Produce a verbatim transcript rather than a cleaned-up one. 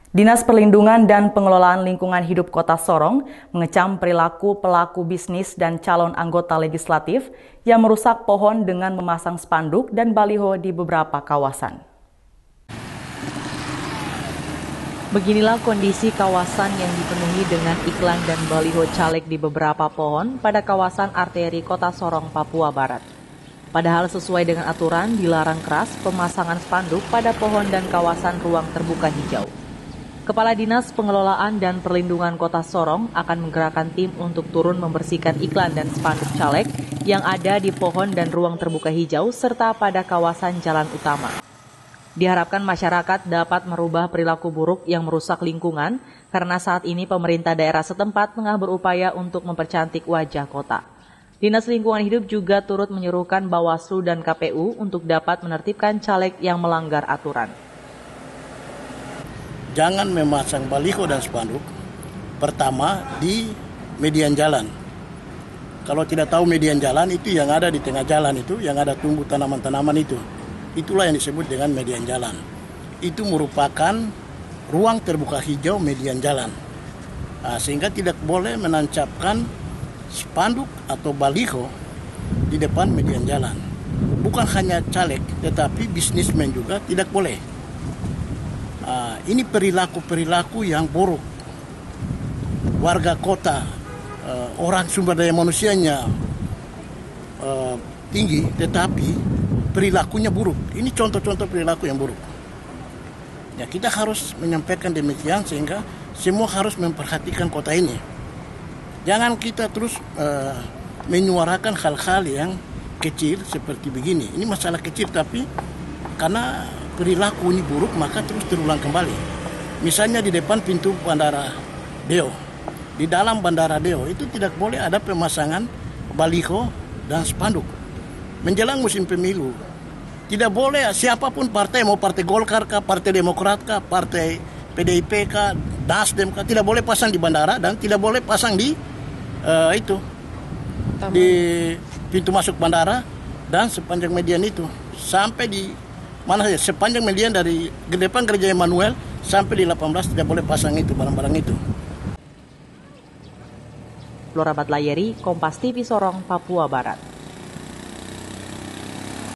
Dinas Perlindungan dan Pengelolaan Lingkungan Hidup Kota Sorong mengecam perilaku pelaku bisnis dan calon anggota legislatif yang merusak pohon dengan memasang spanduk dan baliho di beberapa kawasan. Beginilah kondisi kawasan yang dipenuhi dengan iklan dan baliho caleg di beberapa pohon pada kawasan arteri Kota Sorong, Papua Barat. Padahal sesuai dengan aturan dilarang keras pemasangan spanduk pada pohon dan kawasan ruang terbuka hijau. Kepala Dinas Pengelolaan dan Perlindungan Kota Sorong akan menggerakkan tim untuk turun membersihkan iklan dan spanduk caleg yang ada di pohon dan ruang terbuka hijau serta pada kawasan jalan utama. Diharapkan masyarakat dapat merubah perilaku buruk yang merusak lingkungan karena saat ini pemerintah daerah setempat tengah berupaya untuk mempercantik wajah kota. Dinas Lingkungan Hidup juga turut menyerukan Bawaslu dan K P U untuk dapat menertibkan caleg yang melanggar aturan. Jangan memasang baliho dan spanduk, pertama di median jalan. Kalau tidak tahu median jalan itu yang ada di tengah jalan itu, yang ada tumbuh tanaman-tanaman itu. Itulah yang disebut dengan median jalan. Itu merupakan ruang terbuka hijau median jalan. Nah, sehingga tidak boleh menancapkan spanduk atau baliho di depan median jalan. Bukan hanya caleg, tetapi bisnismen juga tidak boleh. Uh, ini perilaku-perilaku yang buruk. Warga kota, uh, orang sumber daya manusianya uh, tinggi, tetapi perilakunya buruk. Ini contoh-contoh perilaku yang buruk. Ya, kita harus menyampaikan demikian sehingga semua harus memperhatikan kota ini. Jangan kita terus uh, menyuarakan hal-hal yang kecil seperti begini. Ini masalah kecil, tapi karena perilaku ini buruk maka terus terulang kembali. Misalnya di depan pintu Bandara Deo, di dalam Bandara Deo itu tidak boleh ada pemasangan baliho dan spanduk. Menjelang musim pemilu, tidak boleh siapapun partai, mau partai Golkar kah, partai Demokrat kah, partai P D I P kah, Nasdem kah, tidak boleh pasang di bandara dan tidak boleh pasang di uh, itu Taman. Di pintu masuk bandara dan sepanjang median itu sampai di mana saja, sepanjang median dari depan gereja Emmanuel sampai di delapan belas tidak boleh pasang itu, barang-barang itu. Flora Batlayeri, Kompas T V Sorong, Papua Barat.